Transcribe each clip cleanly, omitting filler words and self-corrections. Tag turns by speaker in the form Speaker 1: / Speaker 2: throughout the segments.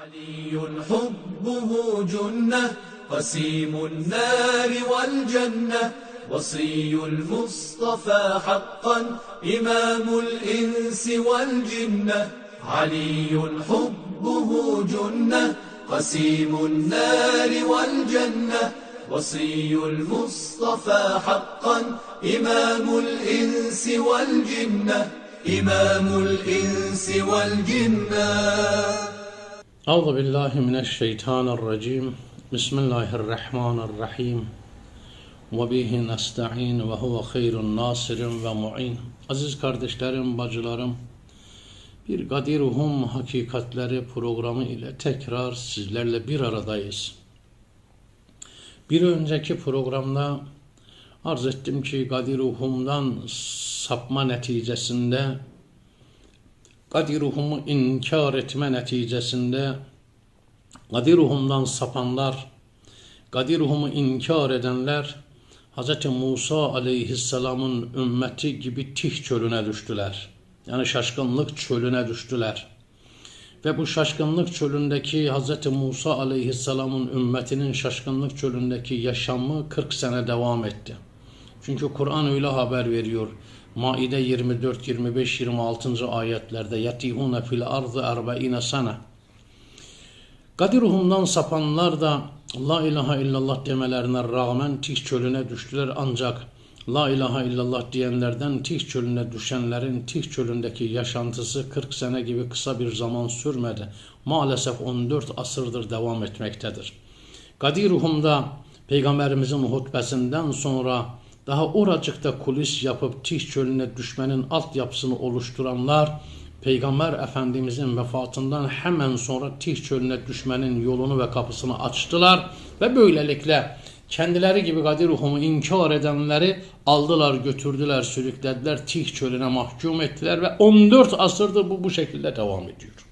Speaker 1: علي حبه جنة قسيم النار والجنة وصي المصطفى حقا إمام الإنس والجنة علي حبه جنة قسيم النار والجنة وصي المصطفى حقا إمام الإنس والجنة إمام الإنس والجنة.
Speaker 2: Euzu billahi mineşşeytanirracim. Bismillahirrahmanirrahim. Ve bihi nesta'in ve huve hayrun nasirin ve mu'in. Aziz kardeşlerim, bacılarım, bir Gadiruhum Hakikatleri programı ile tekrar sizlerle bir aradayız. Bir önceki programda arz ettim ki Gadiruhum'dan sapma neticesinde, Gadiruhum'u inkar etme neticesinde, Gadiruhum'dan sapanlar, Gadiruhum'u inkar edenler, Hz. Musa aleyhisselamın ümmeti gibi Tih çölüne düştüler. Yani şaşkınlık çölüne düştüler. Ve bu şaşkınlık çölündeki Hz. Musa aleyhisselamın ümmetinin şaşkınlık çölündeki yaşamı 40 sene devam etti. Çünkü Kur'an öyle haber veriyor. Maide 24, 25, 26. ayetlerde yatihune fil ardı arba'ine sana. Gadiruhum'dan sapanlar da La ilahe illallah demelerine rağmen Tih çölüne düştüler, ancak La ilahe illallah diyenlerden Tih çölüne düşenlerin Tih çölündeki yaşantısı 40 sene gibi kısa bir zaman sürmedi. Maalesef 14 asırdır devam etmektedir. Gadiruhum'da Peygamberimizin hutbesinden sonra daha oracıkta kulis yapıp Tih çölüne düşmenin altyapısını oluşturanlar, Peygamber Efendimizin vefatından hemen sonra Tih çölüne düşmenin yolunu ve kapısını açtılar ve böylelikle kendileri gibi Gadiruhum'u inkar edenleri aldılar, götürdüler, sürüklediler, Tih çölüne mahkum ettiler ve 14 asırdır bu şekilde devam ediyor.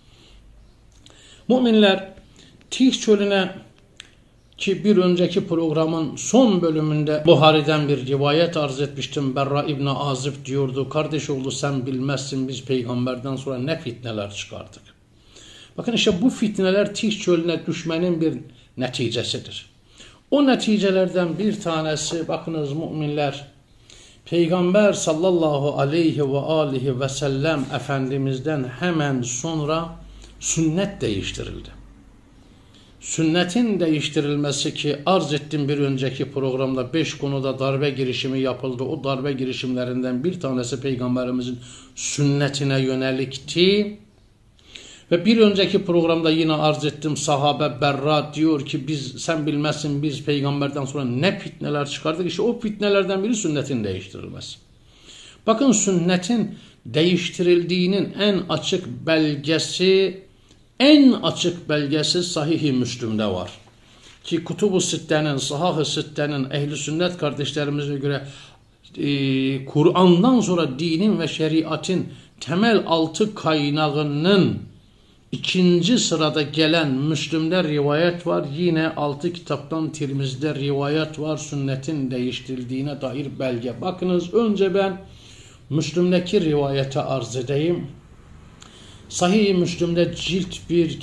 Speaker 2: Müminler Tih çölüne, ki bir önceki programın son bölümünde Buhari'den bir rivayet arz etmiştim. Berra İbni Azib diyordu, kardeş oğlu sen bilmezsin biz peygamberden sonra ne fitneler çıkardık. Bakın işte bu fitneler Tih çölüne düşmenin bir neticesidir. O neticelerden bir tanesi, bakınız müminler, Peygamber sallallahu aleyhi ve aleyhi ve sellem Efendimiz'den hemen sonra sünnet değiştirildi. Sünnetin değiştirilmesi, ki arz ettim bir önceki programda 5 konuda darbe girişimi yapıldı. O darbe girişimlerinden bir tanesi Peygamberimizin sünnetine yönelikti. Ve bir önceki programda yine arz ettim, sahabe Berra diyor ki sen bilmezsin biz peygamberden sonra ne fitneler çıkardık. İşte o fitnelerden biri sünnetin değiştirilmesi. Bakın sünnetin değiştirildiğinin en açık belgesi Sahih-i Müslim'de var. Ki Kutubu Sitte'nin, Sahih-i Sitte'nin ehli sünnet kardeşlerimize göre Kur'an'dan sonra dinin ve şeriatın temel 6 kaynağının ikinci sırada gelen Müslim'de rivayet var. Yine 6 kitaptan Tirmizi'de rivayet var sünnetin değiştirildiğine dair belge. Bakınız önce ben Müslim'deki rivayete arz edeyim. Sahih-i Müslim'de cilt 1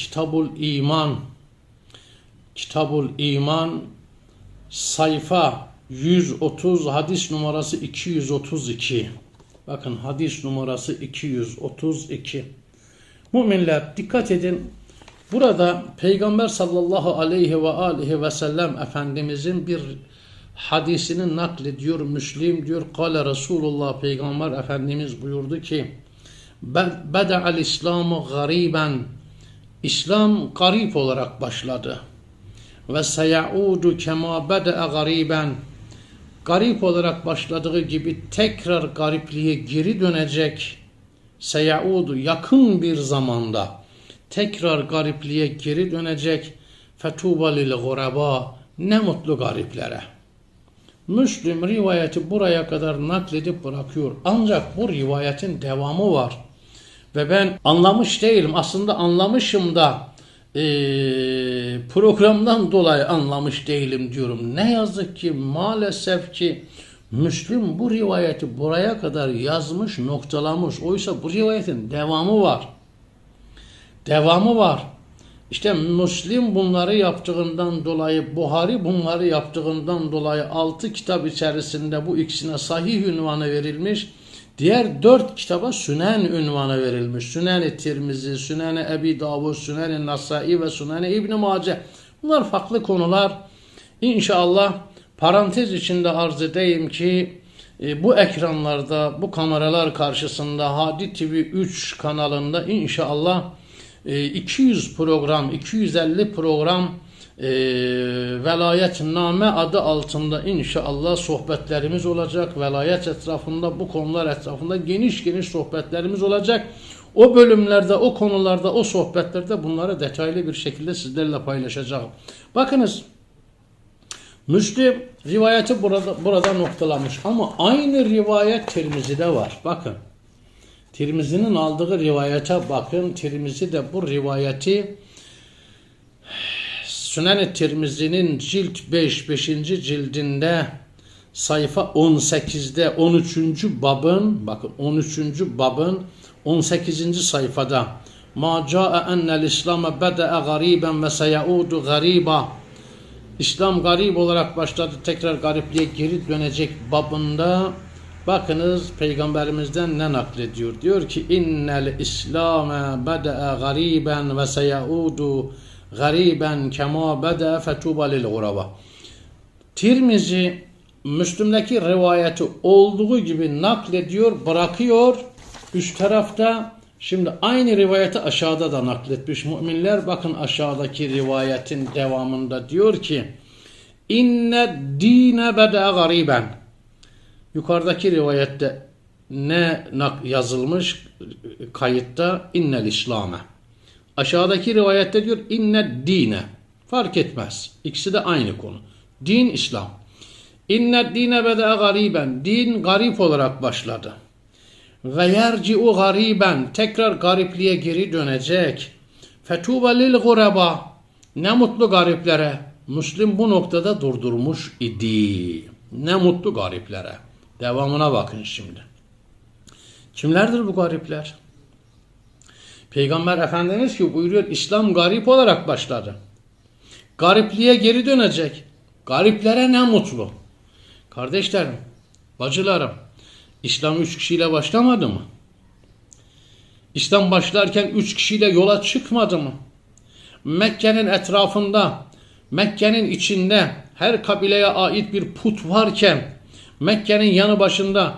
Speaker 2: Kitabul İman sayfa 130, hadis numarası 232. Bakın hadis numarası 232. Müminler dikkat edin. Burada Peygamber sallallahu aleyhi ve aleyhi ve sellem Efendimizin bir hadisini naklediyor. Müslim diyor. Kale Resulullah, Peygamber Efendimiz buyurdu ki Beda'al İslamu gariben, İslam garip olarak başladı. Ve seyaudu kema beda'a gariben, garip olarak başladığı gibi tekrar garipliğe geri dönecek. Seyaudu, yakın bir zamanda tekrar garipliğe geri dönecek. Fetuba lil guraba, ne mutlu gariplere. Müslim rivayeti buraya kadar nakledip bırakıyor. Ancak bu rivayetin devamı var. Ve ben anlamış değilim. Aslında anlamışım da programdan dolayı anlamış değilim diyorum. Ne yazık ki maalesef ki Müslim bu rivayeti buraya kadar yazmış, noktalamış. Oysa bu rivayetin devamı var. İşte Müslim bunları yaptığından dolayı, Buhari bunları yaptığından dolayı 6 kitap içerisinde bu ikisine sahih ünvanı verilmiş. Diğer 4 kitaba Sünen ünvanı verilmiş. Sünen-i Tirmizi, Sünen-i Ebi Davud, Sünen-i Nasai ve Sünen-i İbn-i Mace. Bunlar farklı konular. İnşallah parantez içinde arz edeyim ki bu ekranlarda, bu kameralar karşısında Hadi TV 3 kanalında inşallah 200 program, 250 program Velayetname adı altında inşallah sohbetlerimiz olacak. Velayet etrafında, bu konular etrafında geniş geniş sohbetlerimiz olacak. O bölümlerde, o konularda, o sohbetlerde bunları detaylı bir şekilde sizlerle paylaşacağım. Bakınız, Müslim rivayeti burada noktalamış ama aynı rivayet Tirmizi'de var. Bakın. Tirmizi'nin aldığı rivayete bakın. Tirmizi de bu rivayeti Sünen-i Tirmizi'nin cilt 5. cildinde sayfa 18'de 13. babın, bakın 13. babın 18. sayfada Ma ca'e ennel İslam'e bede'e gariben ve seyaudu gariba, İslam garip olarak başladı, tekrar garipliğe geri dönecek babında bakınız Peygamberimizden ne naklediyor? Diyor ki innel İslam'e bede'e gariben ve seyaudu gariben kema bede'e fetuba lil guraba. Tirmizi Müslüm'deki rivayeti olduğu gibi naklediyor, bırakıyor. Üst tarafta şimdi aynı rivayeti aşağıda da nakletmiş müminler. Bakın aşağıdaki rivayetin devamında diyor ki inne dine bede'e gariben. Yukarıdaki rivayette ne yazılmış kayıtta? İnnel İslam'e. Aşağıdaki rivayette diyor inne dine. Fark etmez. İkisi de aynı konu. Din, İslam. İnne dine bede'e gariben. Din garip olarak başladı. Ve yerci'u gariben. Tekrar garipliğe geri dönecek. Fetuba lil gureba. Ne mutlu gariplere. Müslim bu noktada durdurmuş idi. Ne mutlu gariplere. Devamına bakın şimdi. Kimlerdir bu garipler? Peygamber Efendimiz ki buyuruyor İslam garip olarak başladı. Garipliğe geri dönecek. Gariplere ne mutlu. Kardeşlerim, bacılarım, İslam 3 kişiyle başlamadı mı? İslam başlarken 3 kişiyle yola çıkmadı mı? Mekke'nin etrafında, Mekke'nin içinde her kabileye ait bir put varken Mekke'nin yanı başında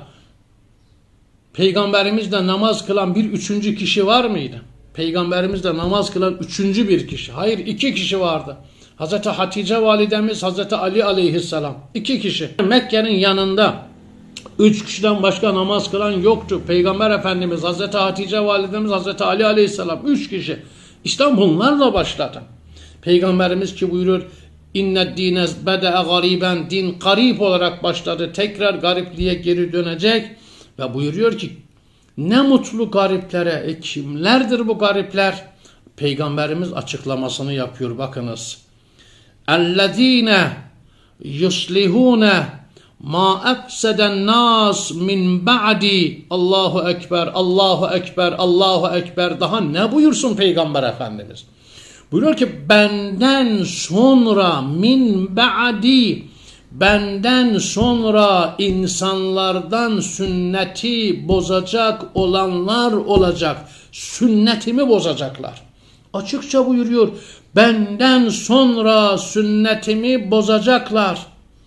Speaker 2: Peygamberimizle namaz kılan bir 3. kişi var mıydı? Peygamberimizle namaz kılan 3. bir kişi. Hayır, 2 kişi vardı. Hazreti Hatice validemiz, Hazreti Ali aleyhisselam. 2 kişi. Mekke'nin yanında 3 kişiden başka namaz kılan yoktu. Peygamber Efendimiz, Hazreti Hatice validemiz, Hazreti Ali aleyhisselam. 3 kişi. İslam bunlarla başladı. Peygamberimiz ki buyuruyor İnne dine bede'e gariben. Din garip olarak başladı. Tekrar garipliğe geri dönecek. Ve buyuruyor ki ne mutlu gariplere. Kimlerdir bu garipler? Peygamberimiz açıklamasını yapıyor. Bakınız. Ellezine yuslihune ma efseden nas min ba'di. Allahu Ekber, Allahu Ekber, Allahu Ekber. Daha ne buyursun Peygamber Efendimiz? Buyuruyor ki benden sonra min ba'di, benden sonra insanlardan sünneti bozacak olanlar olacak. Sünnetimi bozacaklar. Açıkça buyuruyor. Benden sonra sünnetimi bozacaklar.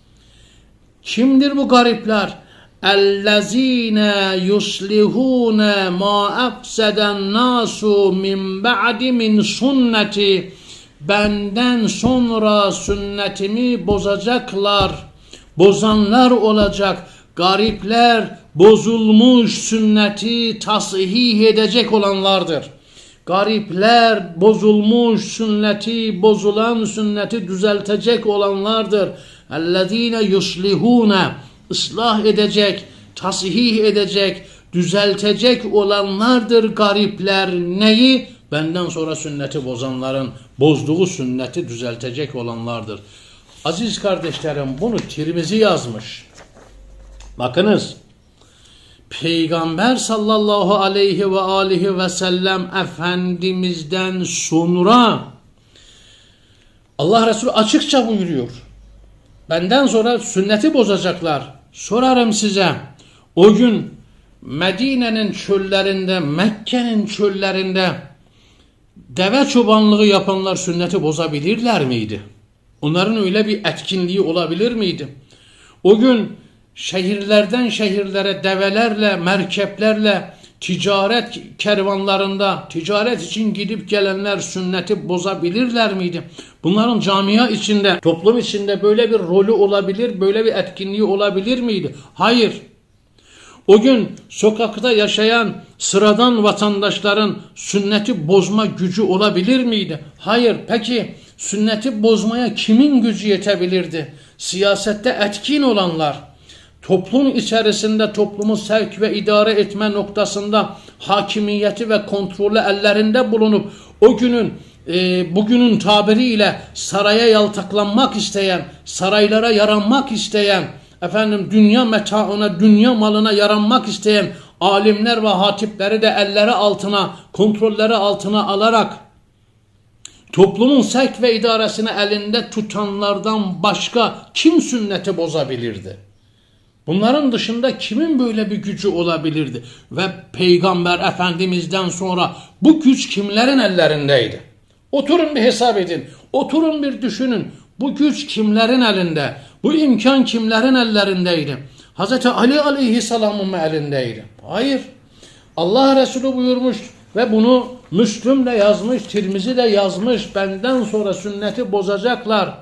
Speaker 2: Kimdir bu garipler? اَلَّذ۪ينَ يُصْلِحُونَ مَا اَفْسَدَ النَّاسُ مِنْ بَعْدِ مِنْ سُنَّتِ. Benden sonra sünnetimi bozacaklar. Bozanlar olacak. Garipler bozulmuş sünneti tasih edecek olanlardır. Garipler bozulmuş sünneti, bozulan sünneti düzeltecek olanlardır. اَلَّذ۪ينَ يُصْلِحُونَ ıslah edecek, tasih edecek, düzeltecek olanlardır garipler. Neyi? Benden sonra sünneti bozanların, bozduğu sünneti düzeltecek olanlardır. Aziz kardeşlerim, bunu Tirmizi yazmış. Bakınız, Peygamber sallallahu aleyhi ve aleyhi ve sellem Efendimiz'den sonra Allah Resulü açıkça buyuruyor. Benden sonra sünneti bozacaklar. Sorarım size, o gün Medine'nin çöllerinde, Mekke'nin çöllerinde deve çobanlığı yapanlar sünneti bozabilirler miydi? Onların öyle bir etkinliği olabilir miydi? O gün şehirlerden şehirlere develerle, merkeplerle, ticaret kervanlarında, ticaret için gidip gelenler sünneti bozabilirler miydi? Bunların camia içinde, toplum içinde böyle bir rolü olabilir, böyle bir etkinliği olabilir miydi? Hayır. O gün sokakta yaşayan sıradan vatandaşların sünneti bozma gücü olabilir miydi? Hayır. Peki sünneti bozmaya kimin gücü yetebilirdi? Siyasette etkin olanlar, toplum içerisinde toplumu sevk ve idare etme noktasında hakimiyeti ve kontrolü ellerinde bulunup o günün bugünün tabiriyle saraya yaltaklanmak isteyen, saraylara yaranmak isteyen, dünya metaına, dünya malına yaranmak isteyen alimler ve hatipleri de elleri altına, kontrolleri altına alarak toplumun sevk ve idaresini elinde tutanlardan başka kim sünneti bozabilirdi? Bunların dışında kimin böyle bir gücü olabilirdi? Ve Peygamber Efendimiz'den sonra bu güç kimlerin ellerindeydi? Oturun bir hesap edin. Oturun bir düşünün. Bu güç kimlerin elinde? Bu imkan kimlerin ellerindeydi? Hz. Ali Aleyhisselam'ın mı elindeydi? Hayır. Allah Resulü buyurmuş ve bunu Müslüm de yazmış, Tirmizi de yazmış. Benden sonra sünneti bozacaklar.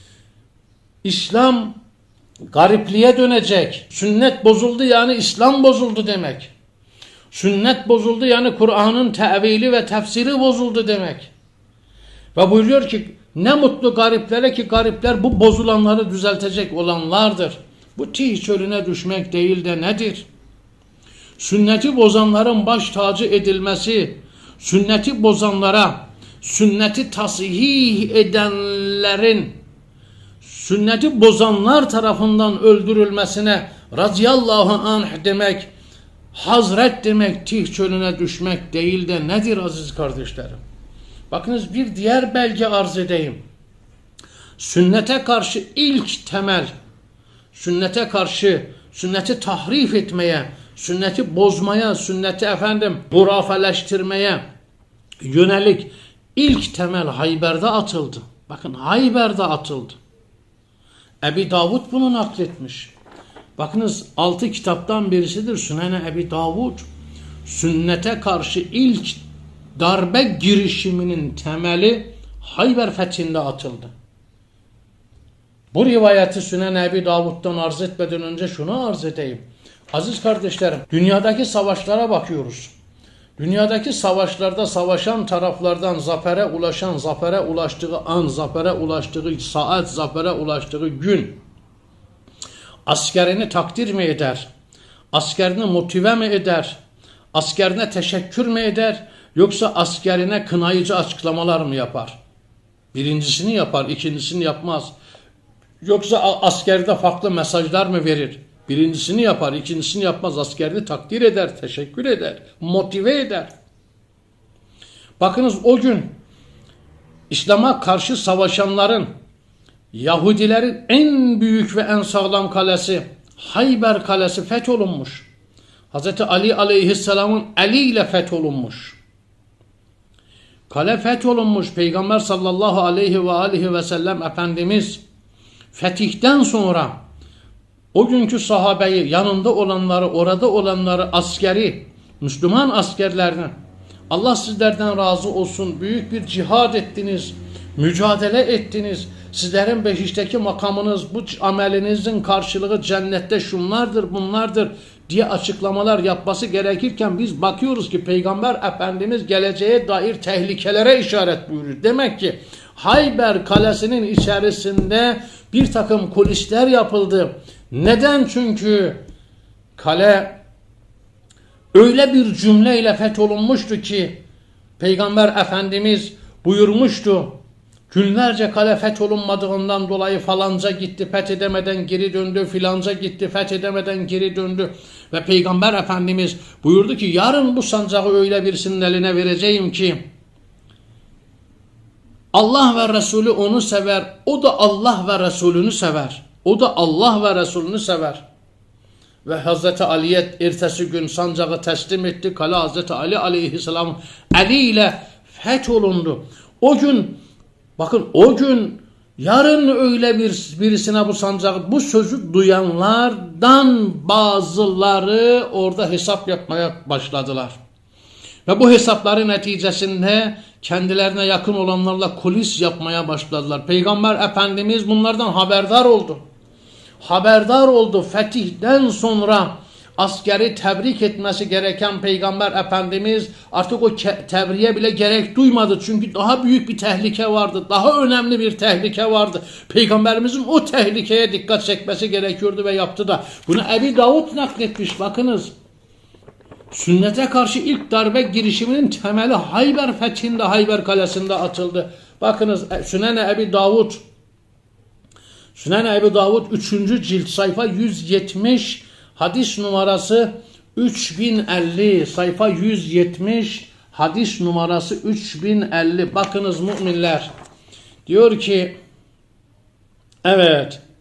Speaker 2: İslam garipliğe dönecek. Sünnet bozuldu yani İslam bozuldu demek. Sünnet bozuldu yani Kur'an'ın tevili ve tefsiri bozuldu demek. Ve buyuruyor ki ne mutlu gariplere ki garipler bu bozulanları düzeltecek olanlardır. Bu Tih çölüne düşmek değil de nedir? Sünneti bozanların baş tacı edilmesi, sünneti bozanlara, sünneti tasih edenlerin, sünneti bozanlar tarafından öldürülmesine radıyallahu anh demek, hazret demek, Tih çölüne düşmek değil de nedir aziz kardeşlerim? Bakınız bir diğer belge arz edeyim. Sünnete karşı ilk temel, sünnete karşı, sünneti tahrif etmeye, sünneti bozmaya, sünneti hurafeleştirmeye yönelik ilk temel Hayber'de atıldı. Bakın Hayber'de atıldı. Ebi Davud bunu nakletmiş. Bakınız 6 kitaptan birisidir Sünen-i Ebi Davud. Sünnete karşı ilk darbe girişiminin temeli Hayber fethinde atıldı. Bu rivayeti Sünen-i Ebi Davud'dan arz etmeden önce şunu arz edeyim. Aziz kardeşlerim, dünyadaki savaşlara bakıyoruz. Dünyadaki savaşlarda savaşan taraflardan zafere ulaşan, zafere ulaştığı an, zafere ulaştığı saat, zafere ulaştığı gün askerini takdir mi eder? Askerini motive mi eder? Askerine teşekkür mü eder? Yoksa askerine kınayıcı açıklamalar mı yapar? Birincisini yapar, ikincisini yapmaz. Yoksa askerde farklı mesajlar mı verir? Birincisini yapar, ikincisini yapmaz. Askerini takdir eder, teşekkür eder, motive eder. Bakınız o gün İslam'a karşı savaşanların, Yahudilerin en büyük ve en sağlam kalesi Hayber kalesi fetholunmuş. Hz. Ali Aleyhisselam'ın eliyle fetholunmuş. Kale fetholunmuş. Peygamber sallallahu aleyhi ve sellem Efendimiz fetihten sonra o günkü sahabeyi, yanında olanları, orada olanları, askeri, Müslüman askerlerini, Allah sizlerden razı olsun, büyük bir cihad ettiniz, mücadele ettiniz, sizlerin behişteki makamınız, bu amelinizin karşılığı cennette şunlardır, bunlardır diye açıklamalar yapması gerekirken biz bakıyoruz ki Peygamber Efendimiz geleceğe dair tehlikelere işaret buyuruyor. Demek ki Hayber kalesinin içerisinde bir takım kulisler yapıldı. Neden? Çünkü kale öyle bir cümleyle fetholunmuştu ki Peygamber Efendimiz buyurmuştu. Günlerce kale fetholunmadığından dolayı falanca gitti, fethedemeden geri döndü, filanca gitti, fethedemeden geri döndü. Ve Peygamber Efendimiz buyurdu ki yarın bu sancağı öyle birisinin eline vereceğim ki Allah ve Resulü onu sever. O da Allah ve Resulünü sever. O da Allah ve Resulünü sever. Ve Hazreti Ali'ye ertesi gün sancağı teslim etti. Kale Hazreti Ali aleyhisselam Ali ile fetholundu. O gün, bakın o gün, yarın öyle birisine bu sancağı, bu sözü duyanlardan bazıları orada hesap yapmaya başladılar. Ve bu hesapların neticesinde kendilerine yakın olanlarla kulis yapmaya başladılar. Peygamber Efendimiz bunlardan haberdar oldu. Haberdar oldu. Fetihten sonra askeri tebrik etmesi gereken Peygamber Efendimiz artık o tebriğe bile gerek duymadı. Çünkü daha büyük bir tehlike vardı. Daha önemli bir tehlike vardı. Peygamberimizin o tehlikeye dikkat çekmesi gerekiyordu ve yaptı da. Bunu Ebi Davud nakletmiş. Bakınız. Sünnete karşı ilk darbe girişiminin temeli Hayber fethinde, Hayber kalesinde atıldı. Bakınız Sünen-i Ebi Davud. Sünen-i Ebi Davud 3. cilt sayfa 170, hadis numarası 3050, sayfa 170, hadis numarası 3050. Bakınız müminler. Diyor ki, evet,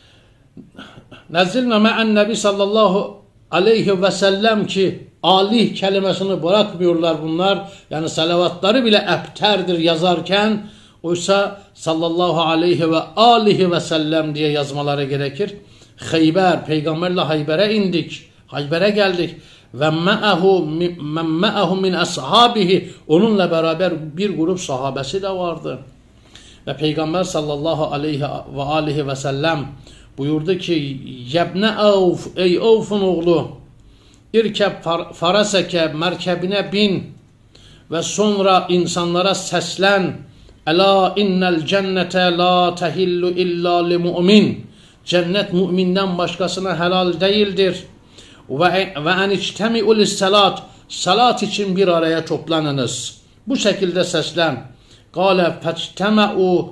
Speaker 2: Nezzilne me'en nebi sallallahu aleyhi ve sellem, ki alih kelimesini bırakmıyorlar bunlar. Yani salavatları bile ebterdir yazarken. Oysa sallallahu aleyhi ve alihi ve sellem diye yazmaları gerekir. Hayber, peygamberle Hayber'e indik. Hayber'e geldik. Ve me'ahu min ashabihi, onunla beraber bir grup sahabesi de vardı. Ve peygamber sallallahu aleyhi ve alihi ve sellem buyurdu ki, yebne Avf, ey Avf'un oğlu, İrkeb faraseke, merkebine bin ve sonra insanlara seslen. Ela innel cennete la tehillu illa li mu'min. Cennet müminden başkasına helal değildir. Ve en içtemi'u lissalat. Salat için bir araya toplanınız. Bu şekilde seslen. Kale fectema'u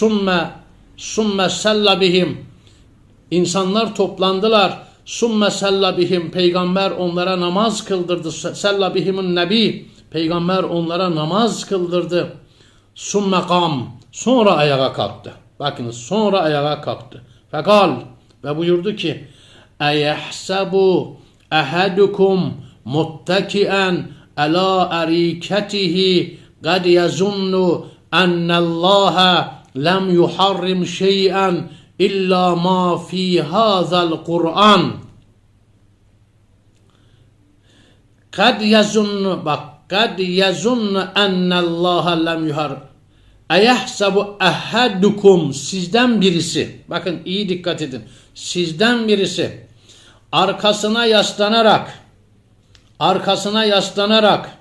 Speaker 2: summe sella bihim. İnsanlar toplandılar. Summe sella bihim. Peygamber onlara namaz kıldırdı. Sella bihimun nebi. Peygamber onlara namaz kıldırdı. Summe kam. Sonra ayağa kalktı. Bakınız, sonra ayağa kalktı. Fekal, ve buyurdu ki, eyehsebu ehadukum muttakien ala ariketihi kad yazunnu ennallaha lem yuharrim şey'en illa ma fi hazal Kur'an. Kad yazunnu, bak, kad yazunnu ennallaha lem yuharrim. Eyehsebu ehadukum, sizden birisi, bakın iyi dikkat edin, sizden birisi arkasına yaslanarak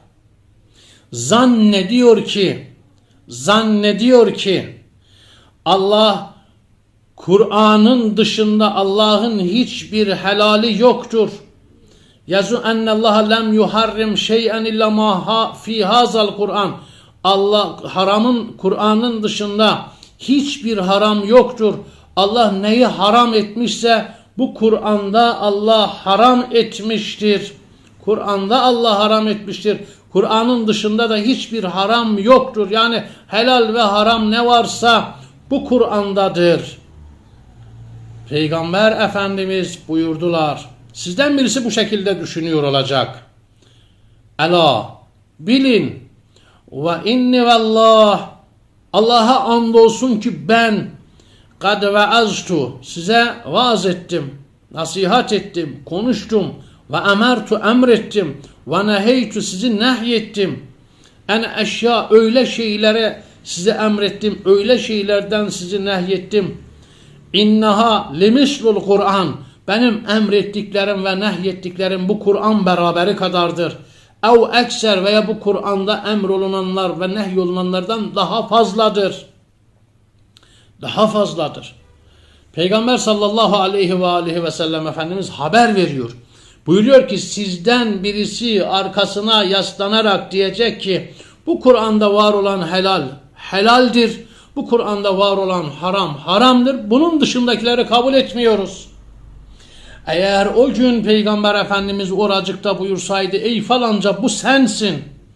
Speaker 2: zannediyor ki Allah, Kur'an'ın dışında Allah'ın hiçbir helali yoktur. Yazu ennallaha lem yuharrim şey'en illa ma fi hazal Kur'an. Allah, Kur'an'ın dışında hiçbir haram yoktur. Allah neyi haram etmişse bu Kur'an'da Allah haram etmiştir. Kur'an'da Allah haram etmiştir. Kur'an'ın dışında da hiçbir haram yoktur. Yani helal ve haram ne varsa bu Kur'an'dadır. Peygamber Efendimiz buyurdular. Sizden birisi bu şekilde düşünüyor olacak. Ela, bilin. Ve inni vallah, Allah'a andolsun ki ben kad veaztu, size vaaz ettim, nasihat ettim, konuştum, ve emertu, emrettim, ve neheytu, sizi nehyettim, en eşya, öyle şeylere size emrettim, öyle şeylerden sizi nehyettim. İnneha limislul Kur'an, benim emrettiklerim ve nehyettiklerim bu Kur'an beraberi kadardır. Ev ekser, veya bu Kur'an'da emrolunanlar ve nehyolunanlardan daha fazladır. Daha fazladır. Peygamber sallallahu aleyhi ve sellem Efendimiz haber veriyor. Buyuruyor ki sizden birisi arkasına yaslanarak diyecek ki bu Kur'an'da var olan helal helaldir. Bu Kur'an'da var olan haram haramdır. Bunun dışındakileri kabul etmiyoruz. Eğer o gün Peygamber Efendimiz oracıkta buyursaydı, ey falanca bu sensin,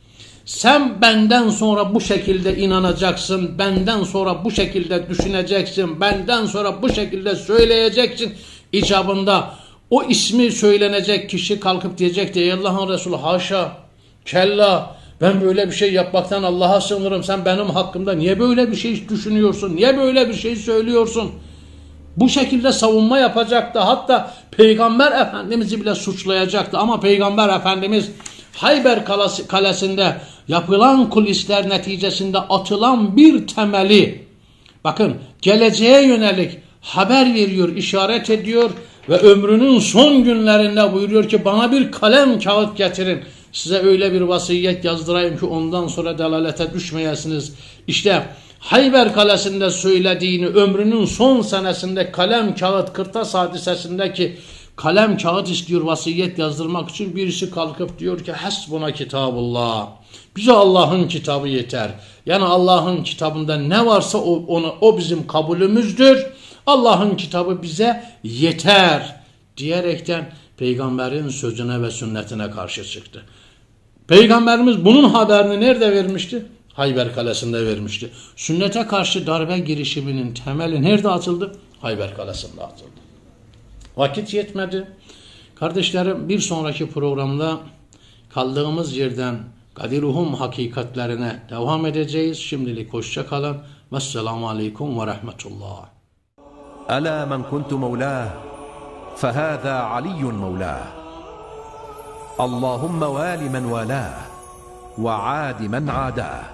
Speaker 2: Sen benden sonra bu şekilde inanacaksın, benden sonra bu şekilde düşüneceksin, benden sonra bu şekilde söyleyeceksin icabında o ismi söylenecek kişi kalkıp diyecek ey Allah'ın Resulü haşa, kella, ben böyle bir şey yapmaktan Allah'a sığınırım. Sen benim hakkımda niye böyle bir şey düşünüyorsun? Niye böyle bir şey söylüyorsun? Bu şekilde savunma yapacaktı. Hatta Peygamber Efendimiz'i bile suçlayacaktı. Ama Peygamber Efendimiz Hayber Kalesi'nde yapılan kulisler neticesinde atılan bir temeli, bakın geleceğe yönelik haber veriyor, işaret ediyor ve ömrünün son günlerinde buyuruyor ki bana bir kalem kağıt getirin. Size öyle bir vasiyet yazdırayım ki ondan sonra delalete düşmeyesiniz. İşte Hayber Kalesi'nde söylediğini ömrünün son senesinde kalem kağıt kırtas hadisesindeki kalem kağıt istiyor vasiyet yazdırmak için. Birisi kalkıp diyor ki hasbuna kitabullah. Bize Allah'ın kitabı yeter. Yani Allah'ın kitabında ne varsa o bizim kabulümüzdür. Allah'ın kitabı bize yeter diyerekten Peygamberin sözüne ve sünnetine karşı çıktı. Peygamberimiz bunun haberini nerede vermişti? Hayber Kalesi'nde vermişti. Sünnete karşı darbe girişiminin temeli nerede atıldı? Hayber Kalesi'nde atıldı. Vakit yetmedi. Kardeşlerim, bir sonraki programda kaldığımız yerden Kadiruhum hakikatlerine devam edeceğiz. Şimdilik hoşça kalın. Vesselamu aleyküm ve rahmetullah.
Speaker 3: ألا من كنت مولاه فهذا علي مولاه اللهم وال من والاه وعاد من عاداه